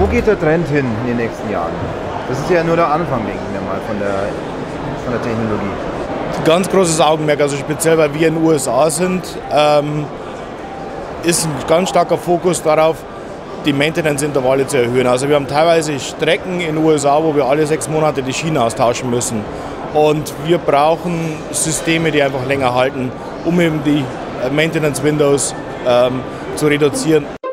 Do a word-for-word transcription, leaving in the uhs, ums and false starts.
wo geht der Trend hin in den nächsten Jahren? Das ist ja nur der Anfang, denke ich mir mal, von der, von der Technologie. Ganz großes Augenmerk, also speziell weil wir in den U S A sind, ähm, ist ein ganz starker Fokus darauf, die Maintenance-Intervalle zu erhöhen. Also wir haben teilweise Strecken in den U S A, wo wir alle sechs Monate die Schiene austauschen müssen. Und wir brauchen Systeme, die einfach länger halten, um eben die Maintenance-Windows ähm, zu reduzieren.